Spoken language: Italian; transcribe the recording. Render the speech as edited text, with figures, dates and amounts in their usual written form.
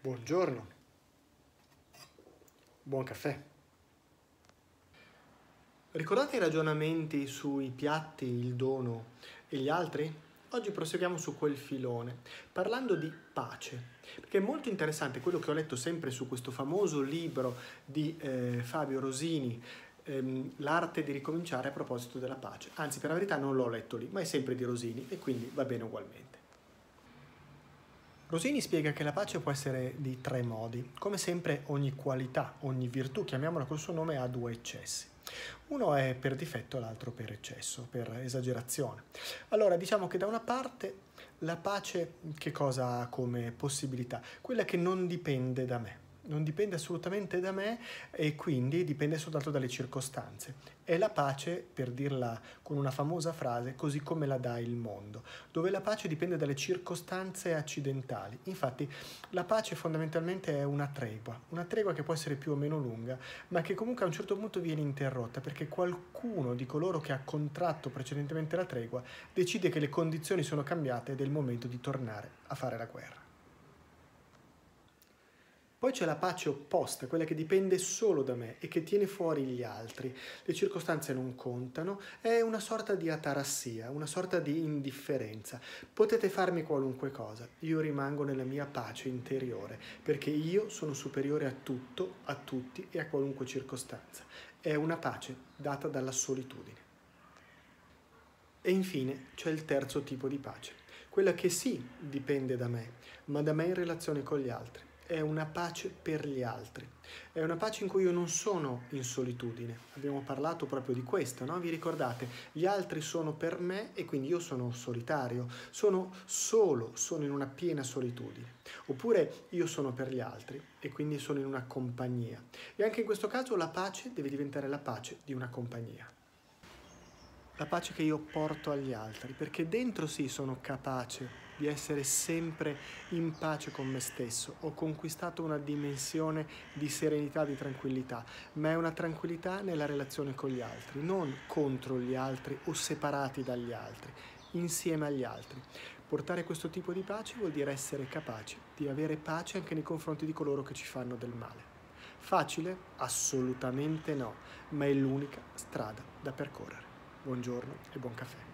Buongiorno, buon caffè. Ricordate i ragionamenti sui piatti, il dono e gli altri? Oggi proseguiamo su quel filone, parlando di pace, perché è molto interessante quello che ho letto sempre su questo famoso libro di Fabio Rosini, L'arte di ricominciare a proposito della pace. Anzi, per la verità non l'ho letto lì, ma è sempre di Rosini e quindi va bene ugualmente. Rosini spiega che la pace può essere di tre modi. Come sempre ogni qualità, ogni virtù, chiamiamola col suo nome, ha due eccessi. Uno è per difetto, l'altro per eccesso, per esagerazione. Allora diciamo che da una parte la pace che cosa ha come possibilità? Quella che non dipende da me. Non dipende assolutamente da me e quindi dipende soltanto dalle circostanze. È la pace, per dirla con una famosa frase, così come la dà il mondo, dove la pace dipende dalle circostanze accidentali. Infatti la pace fondamentalmente è una tregua che può essere più o meno lunga, ma che comunque a un certo punto viene interrotta perché qualcuno di coloro che ha contratto precedentemente la tregua decide che le condizioni sono cambiate ed è il momento di tornare a fare la guerra. Poi c'è la pace opposta, quella che dipende solo da me e che tiene fuori gli altri. Le circostanze non contano, è una sorta di atarassia, una sorta di indifferenza. Potete farmi qualunque cosa, io rimango nella mia pace interiore, perché io sono superiore a tutto, a tutti e a qualunque circostanza. È una pace data dalla solitudine. E infine c'è il terzo tipo di pace, quella che sì dipende da me, ma da me in relazione con gli altri. È una pace per gli altri, è una pace in cui io non sono in solitudine. Abbiamo parlato proprio di questo, no? Vi ricordate? Gli altri sono per me e quindi io sono solitario, sono solo, sono in una piena solitudine. Oppure io sono per gli altri e quindi sono in una compagnia. E anche in questo caso la pace deve diventare la pace di una compagnia. La pace che io porto agli altri, perché dentro sì sono capace di essere sempre in pace con me stesso. Ho conquistato una dimensione di serenità, di tranquillità, ma è una tranquillità nella relazione con gli altri, non contro gli altri o separati dagli altri, insieme agli altri. Portare questo tipo di pace vuol dire essere capaci di avere pace anche nei confronti di coloro che ci fanno del male. Facile? Assolutamente no, ma è l'unica strada da percorrere. Buongiorno e buon caffè.